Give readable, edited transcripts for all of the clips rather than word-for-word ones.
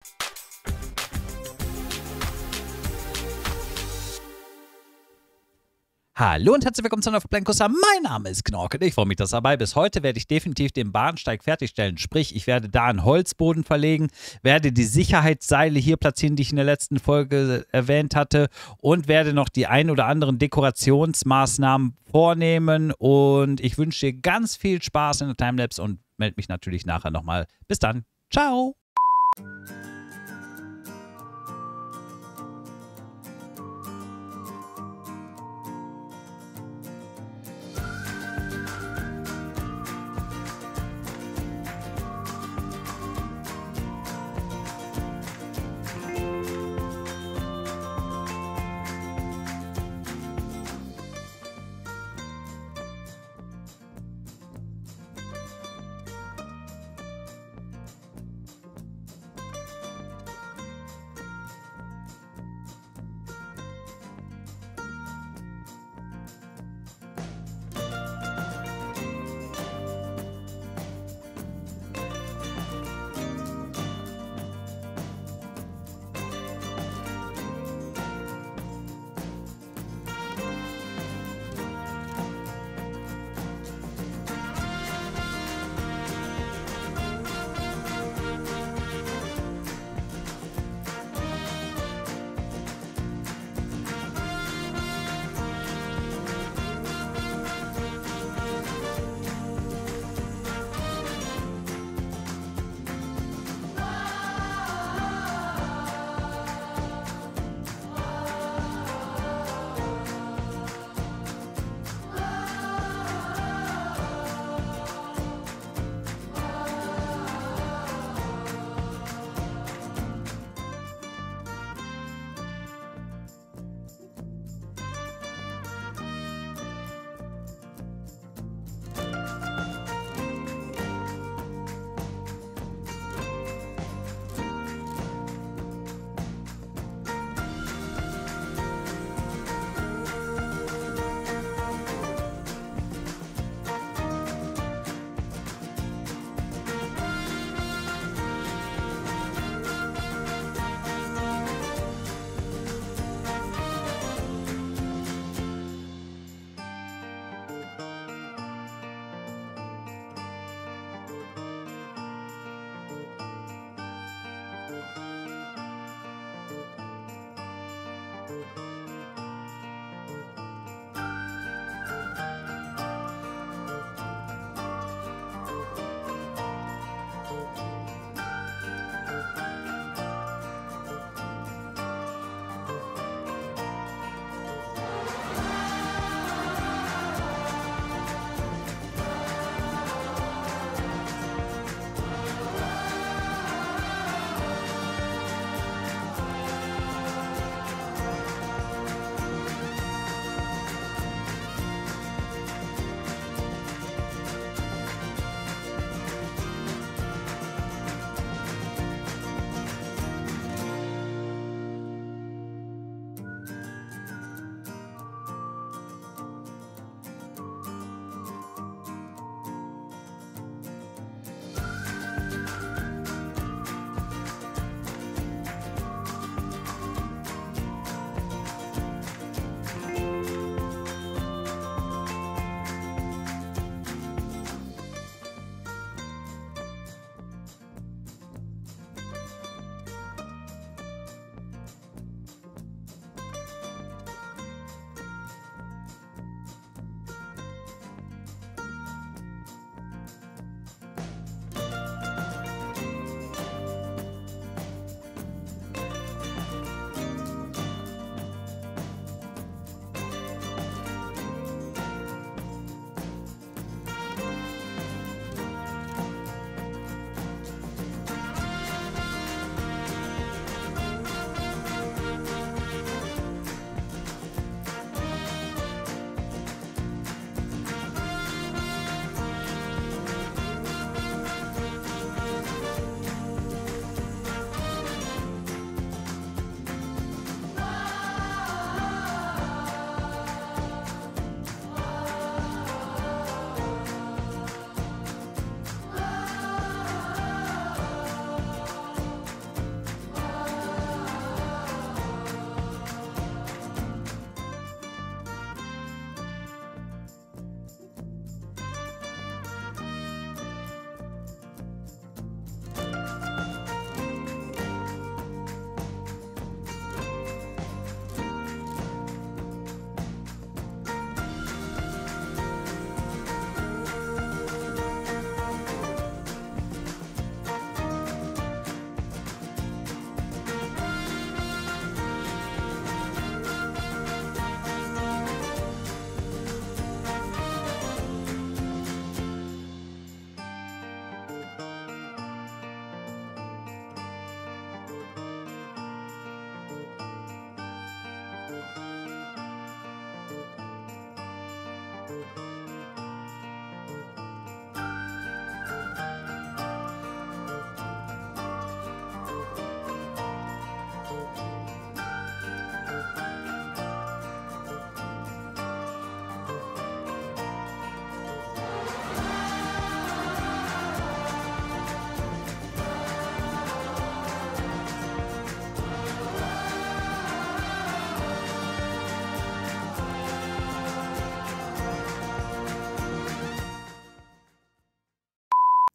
Hallo und herzlich willkommen zu einer Blankosa. Mein Name ist Knorke. Ich freue mich, dass ihr dabei bist. Heute werde ich definitiv den Bahnsteig fertigstellen. Sprich, ich werde da einen Holzboden verlegen, werde die Sicherheitsseile hier platzieren, die ich in der letzten Folge erwähnt hatte, und werde noch die ein oder anderen Dekorationsmaßnahmen vornehmen. Und ich wünsche dir ganz viel Spaß in der Timelapse und melde mich natürlich nachher nochmal. Bis dann. Ciao.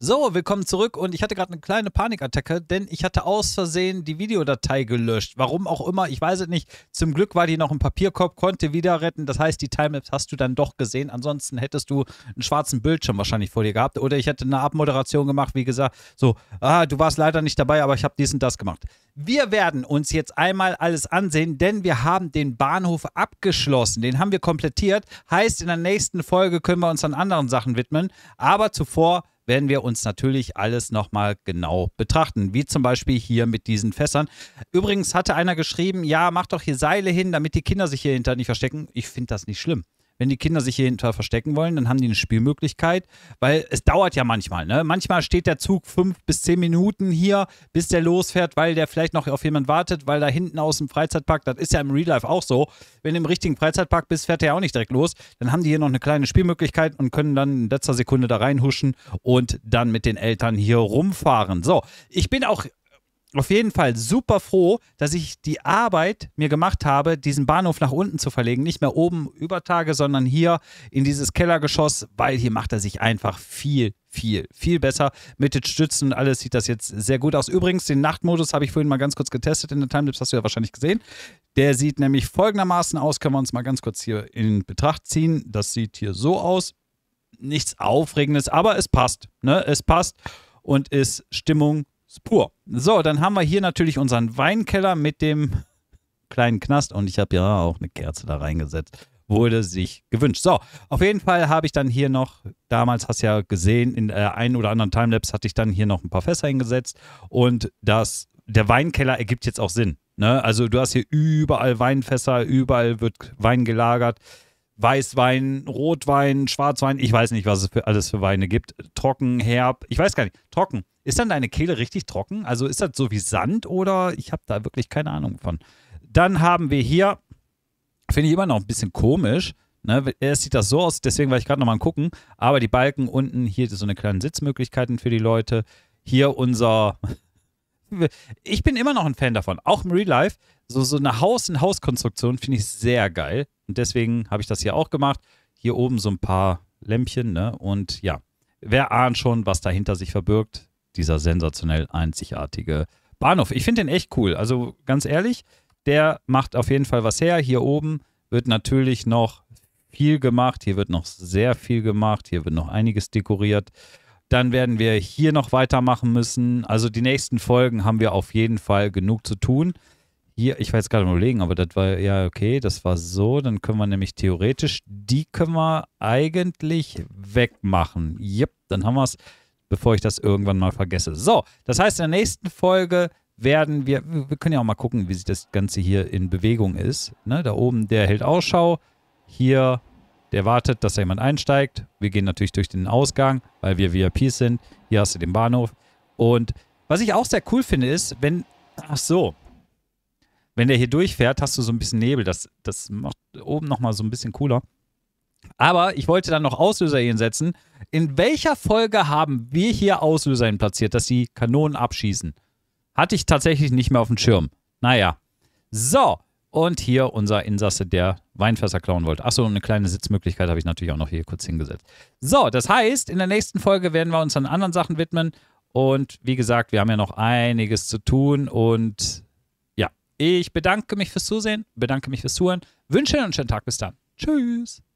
So, willkommen zurück und ich hatte gerade eine kleine Panikattacke, denn ich hatte aus Versehen die Videodatei gelöscht. Warum auch immer, ich weiß es nicht. Zum Glück war die noch im Papierkorb, konnte wieder retten. Das heißt, die Timelapse hast du dann doch gesehen. Ansonsten hättest du einen schwarzen Bildschirm wahrscheinlich vor dir gehabt. Oder ich hätte eine Abmoderation gemacht, wie gesagt, so, du warst leider nicht dabei, aber ich habe dies und das gemacht. Wir werden uns jetzt einmal alles ansehen, denn wir haben den Bahnhof abgeschlossen. Den haben wir komplettiert. Heißt, in der nächsten Folge können wir uns an anderen Sachen widmen. Aber zuvor werden wir uns natürlich alles nochmal genau betrachten, wie zum Beispiel hier mit diesen Fässern. Übrigens hatte einer geschrieben, ja, mach doch hier Seile hin, damit die Kinder sich hier hinter nicht verstecken. Ich finde das nicht schlimm. Wenn die Kinder sich hier hinter verstecken wollen, dann haben die eine Spielmöglichkeit, weil es dauert ja manchmal, ne? Manchmal steht der Zug 5 bis 10 Minuten hier, bis der losfährt, weil der vielleicht noch auf jemanden wartet, weil da hinten aus dem Freizeitpark, das ist ja im Real Life auch so, wenn du im richtigen Freizeitpark bist, fährt der ja auch nicht direkt los, dann haben die hier noch eine kleine Spielmöglichkeit und können dann in letzter Sekunde da reinhuschen und dann mit den Eltern hier rumfahren. So, ich bin auch auf jeden Fall super froh, dass ich die Arbeit mir gemacht habe, diesen Bahnhof nach unten zu verlegen. Nicht mehr oben über Tage, sondern hier in dieses Kellergeschoss, weil hier macht er sich einfach viel besser. Mit den Stützen und alles sieht das jetzt sehr gut aus. Übrigens, den Nachtmodus habe ich vorhin mal ganz kurz getestet in der Timelapse, hast du ja wahrscheinlich gesehen. Der sieht nämlich folgendermaßen aus, können wir uns mal ganz kurz hier in Betracht ziehen. Das sieht hier so aus. Nichts Aufregendes, aber es passt. Ne? Es passt und ist Stimmung pur. So, dann haben wir hier natürlich unseren Weinkeller mit dem kleinen Knast und ich habe ja auch eine Kerze da reingesetzt. Wurde sich gewünscht. So, auf jeden Fall habe ich dann hier noch, damals hast du ja gesehen, in der einen oder anderen Timelapse hatte ich dann hier noch ein paar Fässer hingesetzt und der Weinkeller ergibt jetzt auch Sinn. Ne? Also du hast hier überall Weinfässer, überall wird Wein gelagert. Weißwein, Rotwein, Schwarzwein, ich weiß nicht, was es alles für Weine gibt. Trocken, herb, ich weiß gar nicht. Trocken. Ist dann deine Kehle richtig trocken? Also ist das so wie Sand oder ich habe da wirklich keine Ahnung von. Dann haben wir hier, finde ich immer noch ein bisschen komisch, ne? Erst sieht das so aus, deswegen war ich gerade nochmal gucken, aber die Balken unten, hier so eine kleine Sitzmöglichkeiten für die Leute. Hier ich bin immer noch ein Fan davon, auch im Real Life. So eine Haus-in-Haus-Konstruktion finde ich sehr geil. Und deswegen habe ich das hier auch gemacht. Hier oben so ein paar Lämpchen, ne? Und ja, wer ahnt schon, was dahinter sich verbirgt? Dieser sensationell einzigartige Bahnhof. Ich finde den echt cool. Also ganz ehrlich, der macht auf jeden Fall was her. Hier oben wird natürlich noch viel gemacht. Hier wird noch sehr viel gemacht. Hier wird noch einiges dekoriert. Dann werden wir hier noch weitermachen müssen. Also die nächsten Folgen haben wir auf jeden Fall genug zu tun. Hier, ich war jetzt gerade mal überlegen, aber das war, ja okay, das war so. Dann können wir nämlich theoretisch, die können wir eigentlich wegmachen. Jep, dann haben wir es, bevor ich das irgendwann mal vergesse. So, das heißt, in der nächsten Folge werden wir können ja auch mal gucken, wie sich das Ganze hier in Bewegung ist. Ne, da oben, der hält Ausschau. Hier, der wartet, dass da jemand einsteigt. Wir gehen natürlich durch den Ausgang, weil wir VIPs sind. Hier hast du den Bahnhof. Und was ich auch sehr cool finde, ist, wenn der hier durchfährt, hast du so ein bisschen Nebel. Das macht oben nochmal so ein bisschen cooler. Aber ich wollte dann noch Auslöser hinsetzen. In welcher Folge haben wir hier Auslöser hin platziert, dass die Kanonen abschießen? Hatte ich tatsächlich nicht mehr auf dem Schirm. Naja. So. Und hier unser Insasse, der Weinfässer klauen wollte. Achso, eine kleine Sitzmöglichkeit habe ich natürlich auch noch hier kurz hingesetzt. So, das heißt, in der nächsten Folge werden wir uns an anderen Sachen widmen. Und wie gesagt, wir haben ja noch einiges zu tun. Und ja, ich bedanke mich fürs Zusehen, bedanke mich fürs Zuhören, wünsche einen schönen Tag. Bis dann. Tschüss.